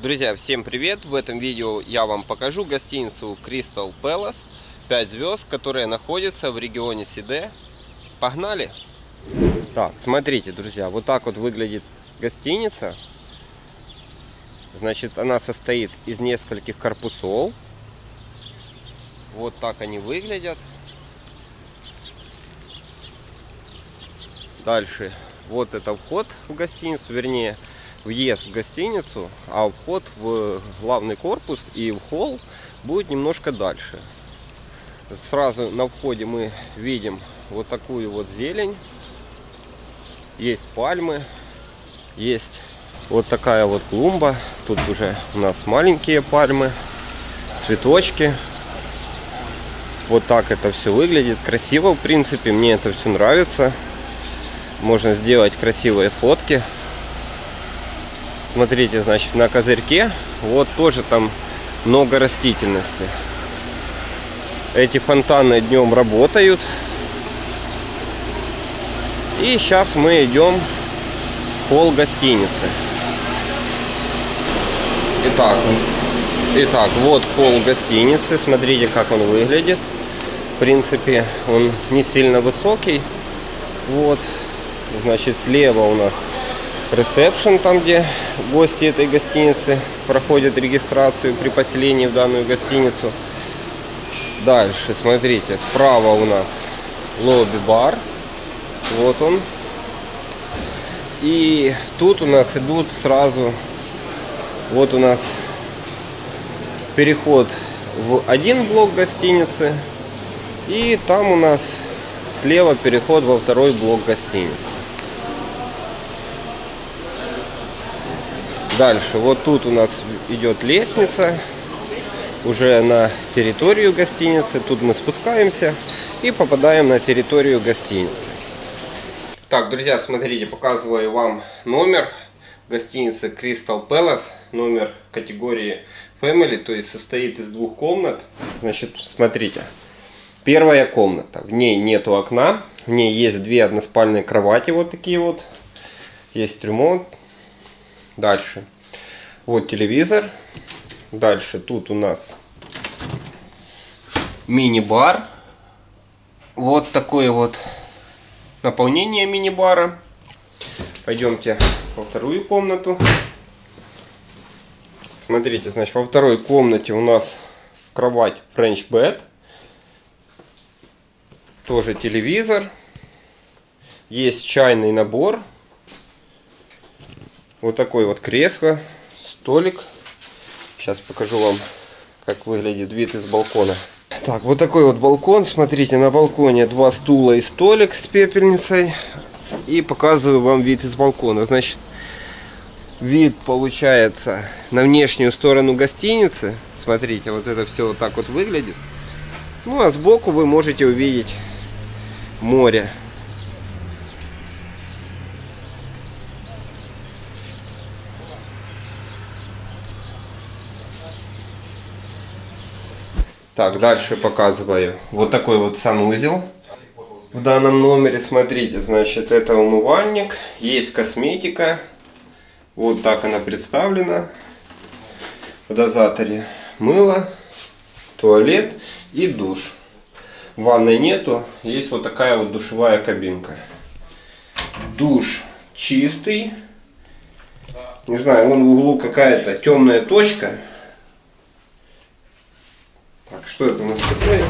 Друзья, всем привет! В этом видео я вам покажу гостиницу Crystal Palace 5 звезд, которая находится в регионе Сиде. Погнали! Так, смотрите, друзья, вот так вот выглядит гостиница. Значит, она состоит из нескольких корпусов. Вот так они выглядят. Дальше, вот это вход в гостиницу, вернее, въезд в гостиницу, а вход в главный корпус и в холл будет немножко дальше. Сразу на входе мы видим вот такую вот зелень. Есть пальмы, есть вот такая вот клумба. Тут уже у нас маленькие пальмы, цветочки. Вот так это все выглядит. Красиво, в принципе, мне это все нравится. Можно сделать красивые фотки. Смотрите, значит, на козырьке вот тоже там много растительности. Эти фонтаны днем работают. И сейчас мы идем в холл гостиницы. Итак, вот холл гостиницы. Смотрите, как он выглядит. В принципе, он не сильно высокий. Вот, значит, слева у нас ресепшн, там где гости этой гостиницы проходят регистрацию при поселении в данную гостиницу. Дальше, смотрите, справа у нас лобби-бар. Вот он. И тут у нас идут сразу, вот у нас переход в один блок гостиницы. И там у нас слева переход во второй блок гостиницы. Дальше, вот тут у нас идет лестница уже на территорию гостиницы. Тут мы спускаемся и попадаем на территорию гостиницы. Так, друзья, смотрите, показываю вам номер гостиницы Crystal Palace. Номер категории Family, то есть состоит из двух комнат. Значит, смотрите, первая комната, в ней нету окна, в ней есть две односпальные кровати, вот такие вот, есть трюмо. Дальше, вот телевизор. Дальше тут у нас мини-бар. Вот такое вот наполнение мини-бара. Пойдемте во вторую комнату. Смотрите, значит, во второй комнате у нас кровать French bed. Тоже телевизор. Есть чайный набор. Вот такое вот кресло, столик. Сейчас покажу вам, как выглядит вид из балкона. Так, вот такой вот балкон. Смотрите, на балконе два стула и столик с пепельницей. И показываю вам вид из балкона. Значит, вид получается на внешнюю сторону гостиницы. Смотрите, вот это все вот так вот выглядит. Ну, а сбоку вы можете увидеть море. Так, дальше показываю вот такой вот санузел в данном номере. Смотрите, значит, это умывальник, есть косметика, вот так она представлена в дозаторе. Мыло, туалет и душ. Ванной нету, есть вот такая вот душевая кабинка. Душ чистый, не знаю, вон в углу какая-то темная точка. Так, что это у нас такое?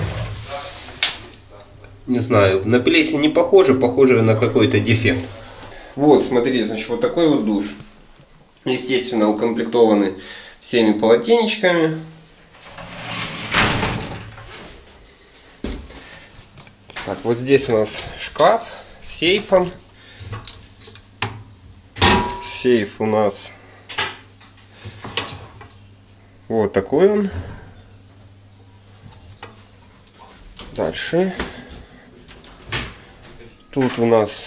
Не знаю, на плесень не похоже, похоже на какой-то дефект. Вот, смотрите, значит, вот такой вот душ. Естественно, укомплектованы всеми полотенечками. Так, вот здесь у нас шкаф с сейфом. Сейф у нас вот такой он. Дальше. Тут у нас...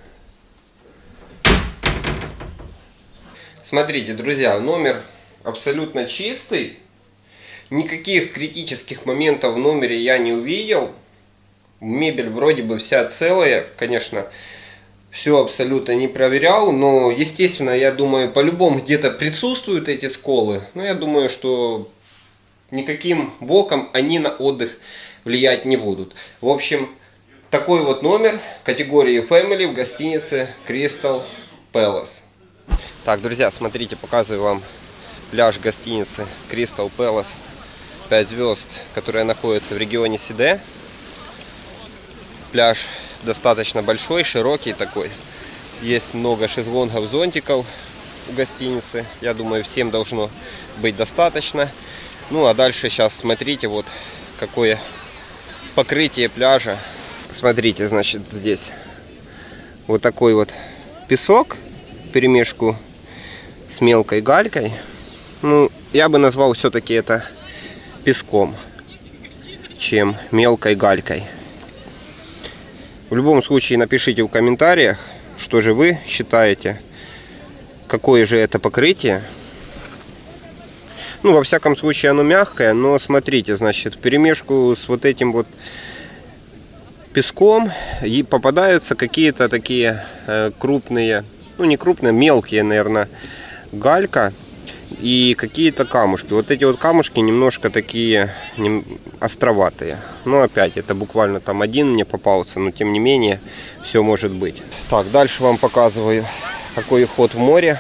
Смотрите, друзья, номер абсолютно чистый. Никаких критических моментов в номере я не увидел. Мебель вроде бы вся целая. Конечно, все абсолютно не проверял, но, естественно, я думаю, по-любому где-то присутствуют эти сколы. Но я думаю, что никаким боком они на отдых влиять не будут. В общем, такой вот номер категории Family в гостинице Crystal Palace. Так, друзья, смотрите, показываю вам пляж гостиницы Crystal Palace 5 звезд, которая находится в регионе Сиде. Пляж достаточно большой, широкий такой. Есть много шезлонгов, зонтиков у гостиницы. Я думаю, всем должно быть достаточно. Ну а дальше сейчас смотрите, вот какое покрытие пляжа. Смотрите, значит, здесь вот такой вот песок вперемешку с мелкой галькой. Ну, я бы назвал все-таки это песком, чем мелкой галькой. В любом случае напишите в комментариях, что же вы считаете, какое же это покрытие. Ну, во всяком случае, оно мягкое, но смотрите, значит, вперемешку с вот этим вот песком и попадаются какие-то такие крупные, ну не крупные, мелкие, наверное, галька и какие-то камушки. Вот эти вот камушки немножко такие островатые. Но опять, это буквально там один мне попался, но тем не менее, все может быть. Так, дальше вам показываю, какой вход в море.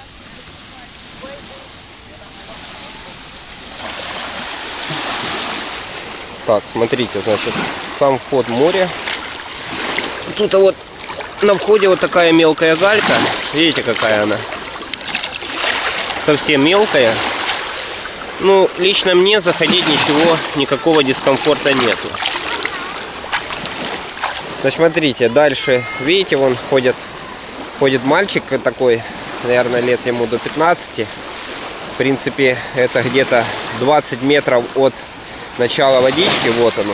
Так, смотрите, значит, сам вход в море. Тут вот на входе вот такая мелкая галька. Видите, какая она? Совсем мелкая. Ну, лично мне заходить никакого дискомфорта нету. Значит, смотрите, дальше, видите, вон ходит мальчик такой, наверное, лет ему до 15. В принципе, это где-то 20 метров от начала водички, вот оно.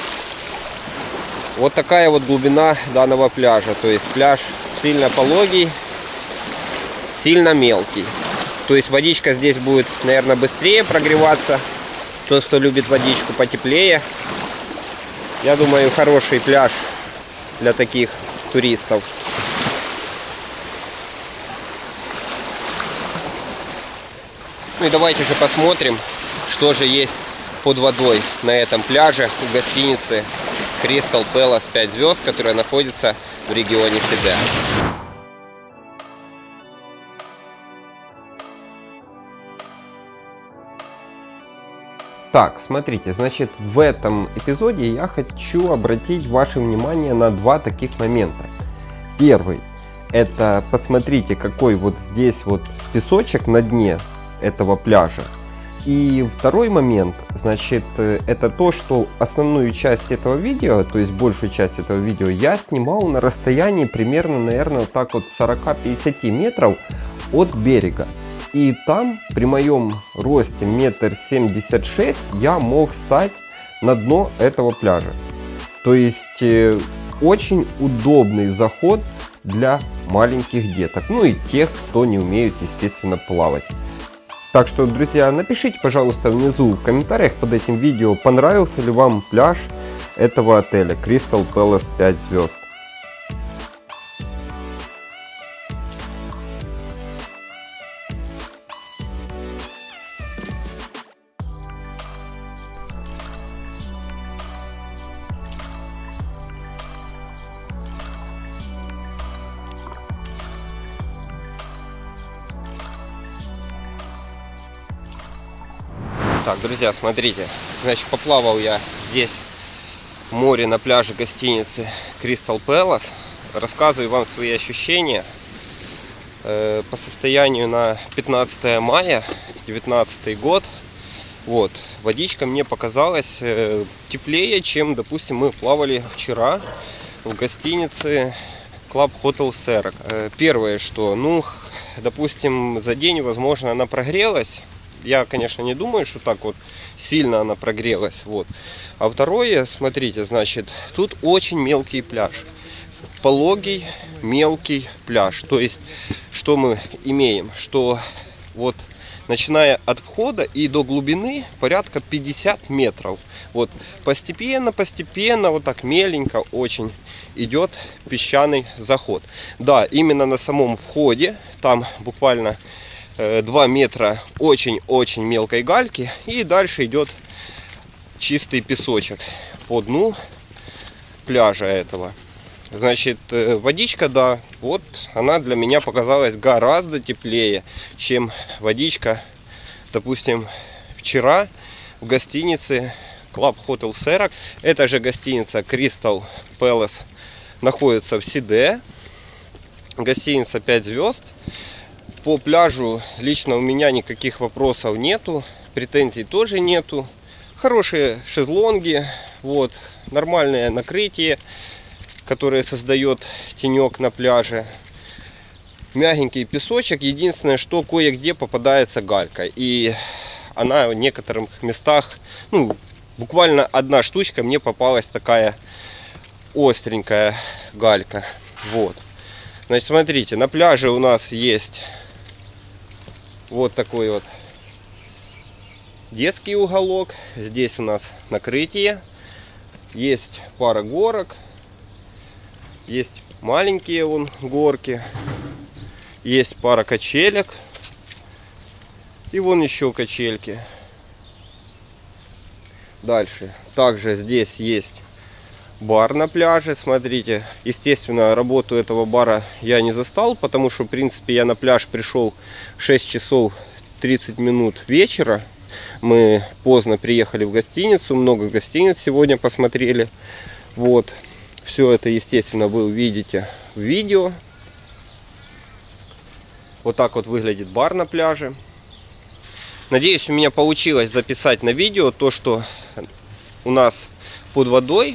Вот такая вот глубина данного пляжа. То есть пляж сильно пологий, сильно мелкий. То есть водичка здесь будет, наверное, быстрее прогреваться. Тот, кто любит водичку потеплее. Я думаю, хороший пляж для таких туристов. Ну и давайте же посмотрим, что же есть под водой на этом пляже в гостинице Crystal Palace 5 звезд, которая находится в регионе Сиде. Так, смотрите, значит, в этом эпизоде я хочу обратить ваше внимание на два таких момента. Первый, это посмотрите, какой вот здесь вот песочек на дне этого пляжа. И второй момент, значит, это то, что основную часть этого видео, то есть большую часть этого видео, я снимал на расстоянии примерно, наверное, вот так вот 40-50 метров от берега. И там при моем росте 1,76 м я мог встать на дно этого пляжа. То есть очень удобный заход для маленьких деток. Ну и тех, кто не умеет, естественно, плавать. Так что, друзья, напишите, пожалуйста, внизу в комментариях под этим видео, понравился ли вам пляж этого отеля Crystal Palace 5 звезд. Так, друзья, смотрите, значит, поплавал я здесь в море на пляже гостиницы Crystal Palace. Рассказываю вам свои ощущения по состоянию на 15 мая 2019 год. Вот, водичка мне показалась теплее, чем, допустим, мы плавали вчера в гостинице Club Hotel Serra. Первое, что, ну, допустим, за день, возможно, она прогрелась. Я, конечно, не думаю, что так вот сильно она прогрелась. Вот. А второе, смотрите, значит, тут очень мелкий пляж. Пологий, мелкий пляж. То есть, что мы имеем? Что вот начиная от входа и до глубины порядка 50 метров. Вот постепенно, вот так меленько очень идет песчаный заход. Да, именно на самом входе, там буквально 2 метра очень-очень мелкой гальки, и дальше идет чистый песочек по дну пляжа этого. Значит, водичка, да, вот она для меня показалась гораздо теплее, чем водичка, допустим, вчера в гостинице Club Hotel Serra. Эта же гостиница Crystal Palace находится в Сиднее. Гостиница 5 звезд. По пляжу лично у меня никаких вопросов нету, претензий тоже нету. Хорошие шезлонги, вот, нормальное накрытие, которое создает тенек на пляже. Мягенький песочек. Единственное, что кое-где попадается галька. И она в некоторых местах, ну, буквально одна штучка мне попалась такая остренькая галька. Вот. Значит, смотрите, на пляже у нас есть вот такой вот детский уголок. Здесь у нас накрытие. Есть пара горок. Есть маленькие вон горки. Есть пара качелек. И вон еще качельки. Дальше. Также здесь есть бар на пляже. Смотрите. Естественно, работу этого бара я не застал, потому что, в принципе, я на пляж пришел в 6 часов 30 минут вечера. Мы поздно приехали в гостиницу. Много гостиниц сегодня посмотрели. Вот. Все это, естественно, вы увидите в видео. Вот так вот выглядит бар на пляже. Надеюсь, у меня получилось записать на видео то, что у нас под водой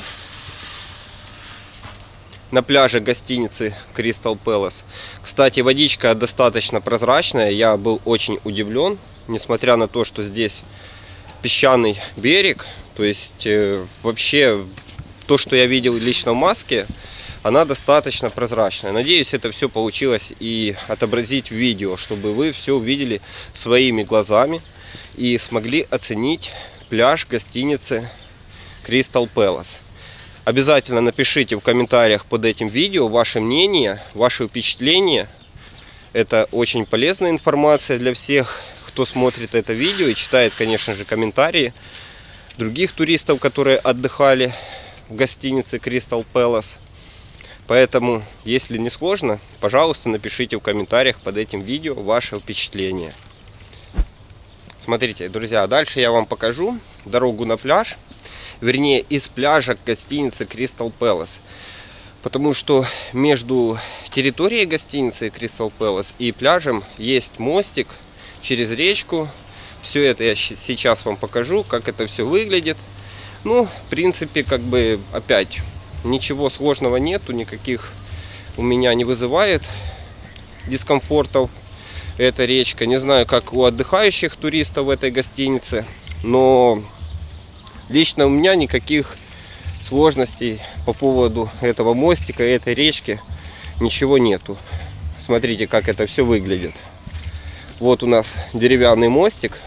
на пляже гостиницы Crystal Palace. Кстати, водичка достаточно прозрачная. Я был очень удивлен, несмотря на то, что здесь песчаный берег. То есть вообще то, что я видел лично в маске, она достаточно прозрачная. Надеюсь, это все получилось и отобразить в видео, чтобы вы все увидели своими глазами и смогли оценить пляж гостиницы Crystal Palace. Обязательно напишите в комментариях под этим видео ваше мнение, ваши впечатления. Это очень полезная информация для всех, кто смотрит это видео и читает, конечно же, комментарии других туристов, которые отдыхали в гостинице Crystal Palace. Поэтому, если не сложно, пожалуйста, напишите в комментариях под этим видео ваше впечатление. Смотрите, друзья, дальше я вам покажу дорогу на пляж. Вернее, из пляжа к гостинице Crystal Palace. Потому что между территорией гостиницы Crystal Palace и пляжем есть мостик через речку. Все это я сейчас вам покажу, как это все выглядит. Ну, в принципе, как бы опять ничего сложного нету, никаких у меня не вызывает дискомфортов эта речка. Не знаю, как у отдыхающих туристов в этой гостинице, но лично у меня никаких сложностей по поводу этого мостика и этой речки ничего нету. Смотрите, как это все выглядит. Вот у нас деревянный мостик.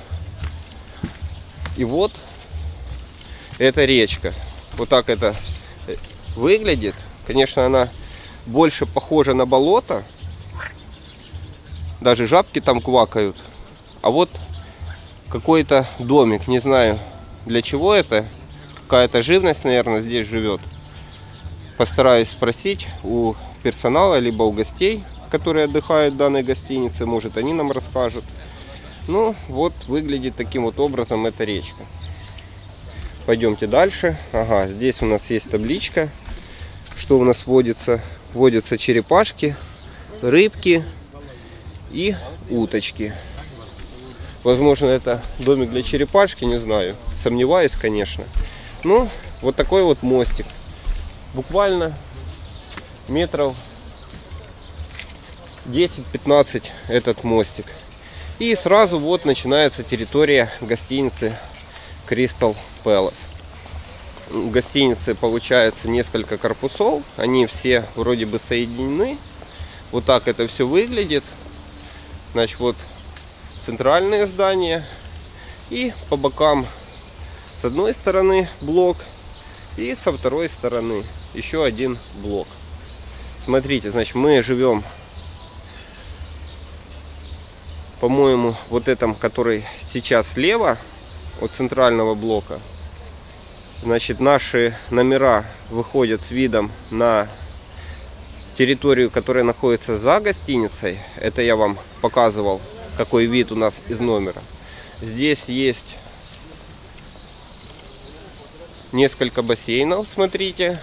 И вот эта речка. Вот так это выглядит. Конечно, она больше похожа на болото. Даже жабки там квакают. А вот какой-то домик. Не знаю, для чего это. Какая-то живность, наверное, здесь живет. Постараюсь спросить у персонала, либо у гостей, которые отдыхают в данной гостинице. Может, они нам расскажут. Ну, вот выглядит таким вот образом эта речка. Пойдемте дальше. Ага, здесь у нас есть табличка. Что у нас водится? Водятся черепашки, рыбки и уточки. Возможно, это домик для черепашки, не знаю. Сомневаюсь, конечно. Ну, вот такой вот мостик. Буквально метров 10-15 этот мостик. И сразу вот начинается территория гостиницы Crystal Palace. В гостинице получается несколько корпусов. Они все вроде бы соединены. Вот так это все выглядит. Значит, вот центральные здания. И по бокам с одной стороны блок и со второй стороны еще один блок. Смотрите, значит, мы живем, по-моему, вот этом, который сейчас слева от центрального блока. Значит, наши номера выходят с видом на территорию, которая находится за гостиницей. Это я вам показывал, какой вид у нас из номера. Здесь есть несколько бассейнов, смотрите.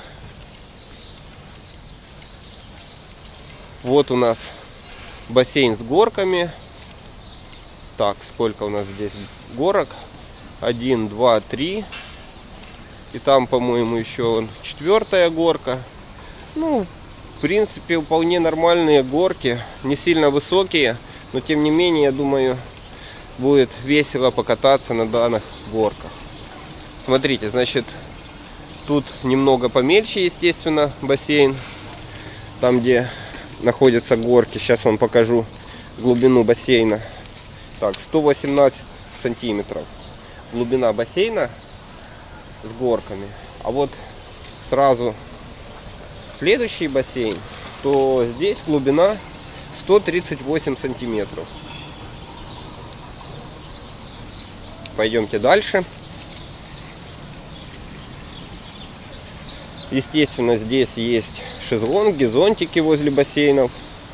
Вот у нас бассейн с горками. Так, сколько у нас здесь горок? 1, 2, 3. И там, по-моему, еще 4-я горка. Ну, в принципе, вполне нормальные горки. Не сильно высокие, но тем не менее, я думаю, будет весело покататься на данных горках. Смотрите, значит, тут немного помельче, естественно, бассейн. Там, где находятся горки. Сейчас вам покажу глубину бассейна. Так, 118 сантиметров. Глубина бассейна с горками. А вот сразу следующий бассейн, то здесь глубина 138 сантиметров. Пойдемте дальше. Естественно, здесь есть шезлонги, зонтики возле бассейнов.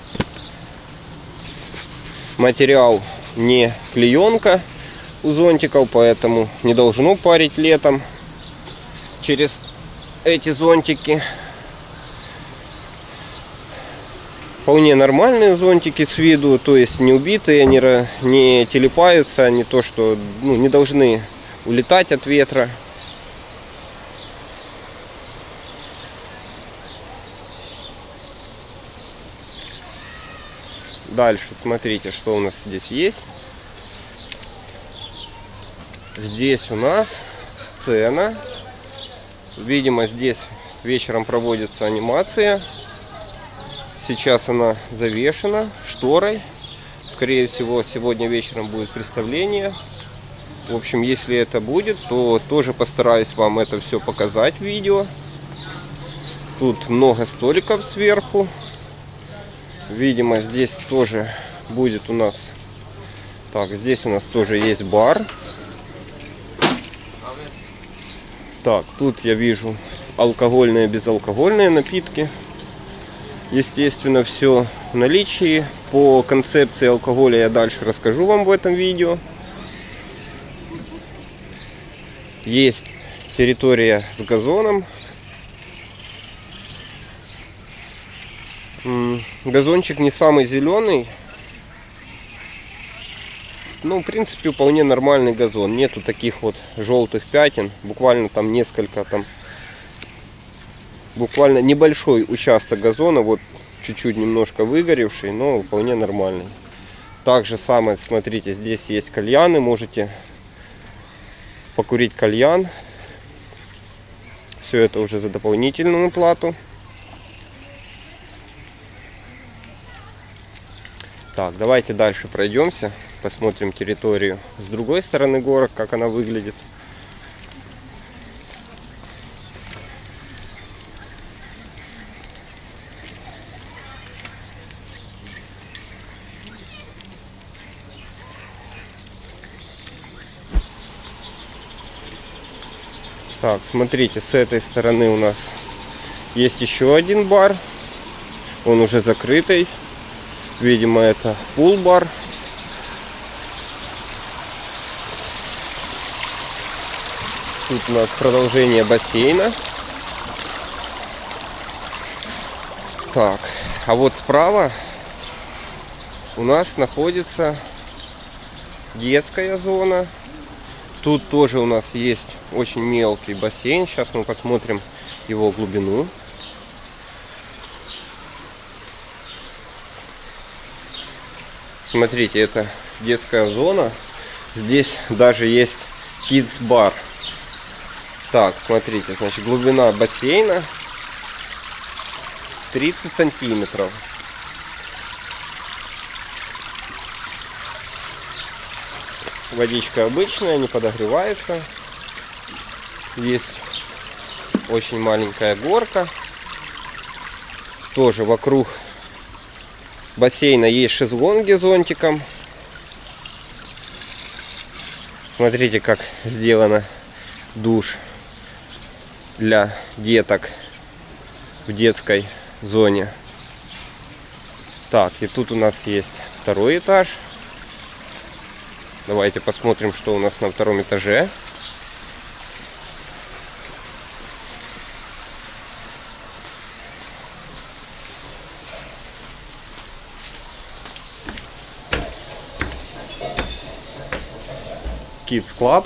Материал не клеенка у зонтиков, поэтому не должно парить летом через эти зонтики. Вполне нормальные зонтики с виду, то есть не убитые, не телепаются, не то что, ну, не должны улетать от ветра. Дальше смотрите, что у нас здесь есть. Здесь у нас сцена. Видимо, здесь вечером проводится анимация. Сейчас она завешена шторой. Скорее всего, сегодня вечером будет представление. В общем, если это будет, то тоже постараюсь вам это все показать в видео. Тут много столиков сверху. Видимо, здесь тоже будет у нас... Так, здесь у нас тоже есть бар. Так, тут я вижу алкогольные, безалкогольные напитки. Естественно, все в наличии. По концепции алкоголя я дальше расскажу вам в этом видео. Есть территория с газоном. Газончик не самый зеленый. Ну, в принципе, вполне нормальный газон. Нету таких вот желтых пятен. Буквально там несколько, там буквально небольшой участок газона. Вот чуть-чуть немножко выгоревший, но вполне нормальный. Так же самое, смотрите, здесь есть кальяны. Можете покурить кальян. Все это уже за дополнительную плату. Так, давайте дальше пройдемся, посмотрим территорию с другой стороны горок, как она выглядит. Так, смотрите, с этой стороны у нас есть еще один бар. Он уже закрытый. Видимо, это пул-бар. Тут у нас продолжение бассейна. Так, а вот справа у нас находится детская зона. Тут тоже у нас есть очень мелкий бассейн. Сейчас мы посмотрим его глубину. Смотрите, это детская зона. Здесь даже есть kids бар. Так, смотрите, значит, глубина бассейна 30 сантиметров. водичка обычная, не подогревается. Есть очень маленькая горка. Тоже вокруг бассейна есть шезлонги с зонтиком. Смотрите, как сделано душ для деток в детской зоне. Так, и тут у нас есть второй этаж. Давайте посмотрим, что у нас на втором этаже. Kids Club.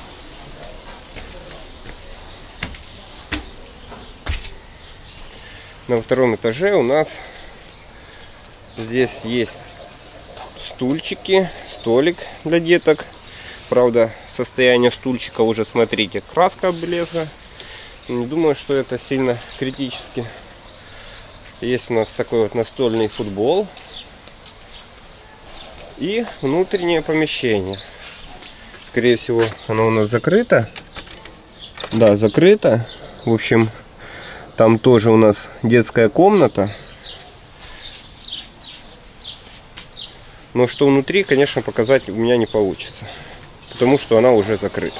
На втором этаже у нас здесь есть стульчики, столик для деток. Правда, состояние стульчика уже, смотрите, краска облезла. Не думаю, что это сильно критически. Есть у нас такой вот настольный футбол. И внутреннее помещение. Скорее всего, оно у нас закрыто. Да, закрыто. В общем, там тоже у нас детская комната. Но что внутри, конечно, показать у меня не получится. Потому что она уже закрыта.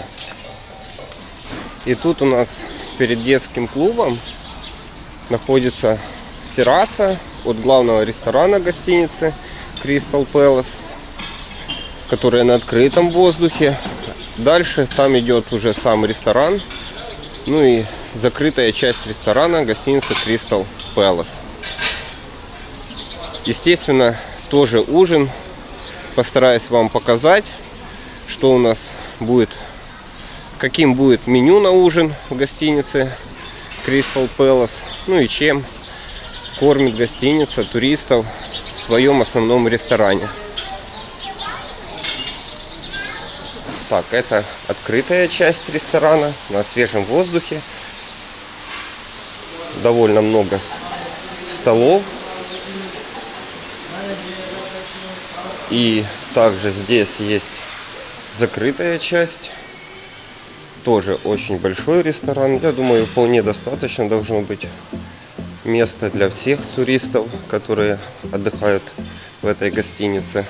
И тут у нас перед детским клубом находится терраса от главного ресторана гостиницы Crystal Palace, которая на открытом воздухе. Дальше там идет уже сам ресторан. Ну и закрытая часть ресторана гостиницы Crystal Palace. Естественно, тоже ужин. Постараюсь вам показать, что у нас будет, каким будет меню на ужин в гостинице Crystal Palace. Ну и чем кормит гостиница туристов в своем основном ресторане. Так, это открытая часть ресторана на свежем воздухе. Довольно много столов. И также здесь есть закрытая часть. Тоже очень большой ресторан. Я думаю, вполне достаточно должно быть места для всех туристов, которые отдыхают в этой гостинице.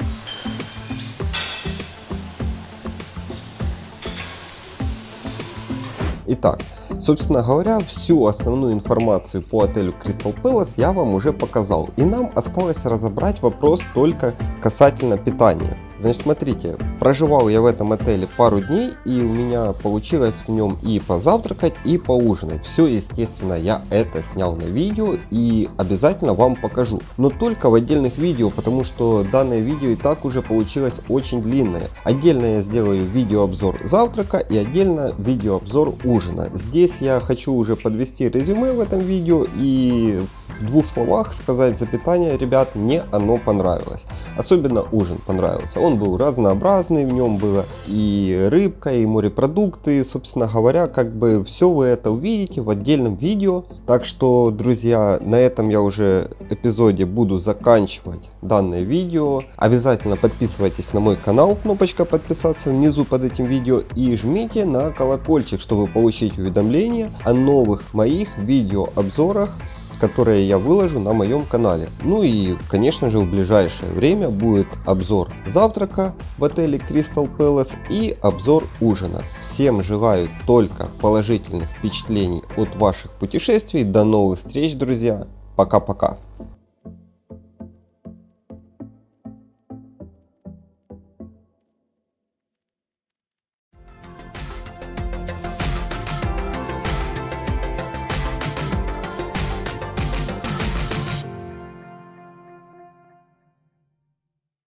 Итак, собственно говоря, всю основную информацию по отелю Crystal Palace я вам уже показал. И нам осталось разобрать вопрос только касательно питания. Значит, смотрите, проживал я в этом отеле пару дней, и у меня получилось в нем и позавтракать, и поужинать. Все, естественно, я это снял на видео и обязательно вам покажу. Но только в отдельных видео, потому что данное видео и так уже получилось очень длинное. Отдельно я сделаю видеообзор завтрака и отдельно видеообзор ужина. Здесь я хочу уже подвести резюме в этом видео и в двух словах сказать за питание, ребят, мне оно понравилось. Особенно ужин понравился. Он был разнообразный, в нем было и рыбка, и морепродукты. Собственно говоря, как бы все вы это увидите в отдельном видео. Так что, друзья, на этом я уже эпизоде буду заканчивать данное видео. Обязательно подписывайтесь на мой канал, кнопочка подписаться внизу под этим видео, и жмите на колокольчик, чтобы получить уведомления о новых моих видеообзорах, которые я выложу на моем канале. Ну и, конечно же, в ближайшее время будет обзор завтрака в отеле Crystal Palace и обзор ужина. Всем желаю только положительных впечатлений от ваших путешествий. До новых встреч, друзья. Пока-пока.